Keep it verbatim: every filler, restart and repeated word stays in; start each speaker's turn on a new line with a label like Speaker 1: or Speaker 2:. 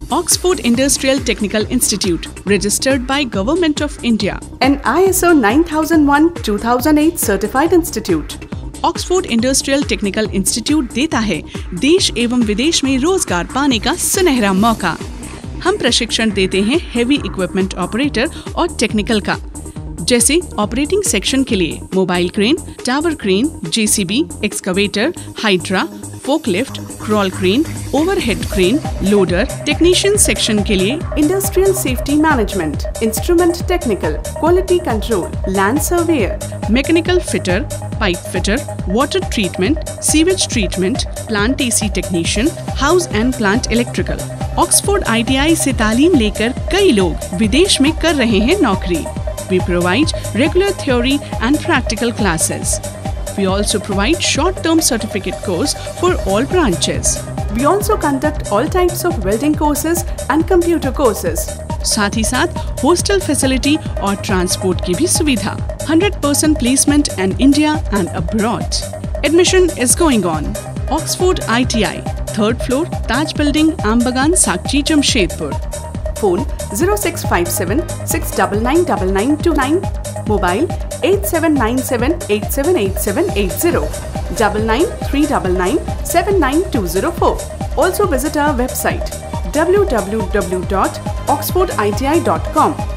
Speaker 1: Oxford Industrial Technical Institute, registered by Government of India.
Speaker 2: An I S O nine thousand one two thousand eight certified institute.
Speaker 1: Oxford industrial technical institute देता है देश एवं विदेश में रोजगार पाने का सुनहरा मौका। हम प्रशिक्षण देते हैं हेवी इक्विपमेंट ऑपरेटर और टेक्निकल का, जैसे ऑपरेटिंग सेक्शन के लिए mobile crane, tower crane, JCB, excavator, hydra, forklift, crawl crane, overhead crane, loader. Technician section के लिए
Speaker 2: industrial safety management, instrument technical, quality control, land surveyor,
Speaker 1: mechanical fitter, pipe fitter, water treatment, sewage treatment, plant AC technician, house and plant electrical. Oxford ITI से तालीम लेकर कई लोग विदेश में कर रहे हैं नौकरी। We provide regular theory and practical classes. We also provide short-term certificate course for all branches.
Speaker 2: We also conduct all types of welding courses and computer courses.
Speaker 1: साथ ही साथ hostel facility और transport की भी सुविधा। one hundred percent placement in India and abroad. Admission is going on. Oxford I T I, third floor, Taj Building, Ambagan, Sakchi, Jamshedpur.
Speaker 2: Phone zero six five seven six nine nine nine nine two nine. Mobile eight seven nine seven eight seven eight seven eight zero. Double nine three nine nine seven nine two zero four. Also visit our website w w w dot oxford I T I dot com.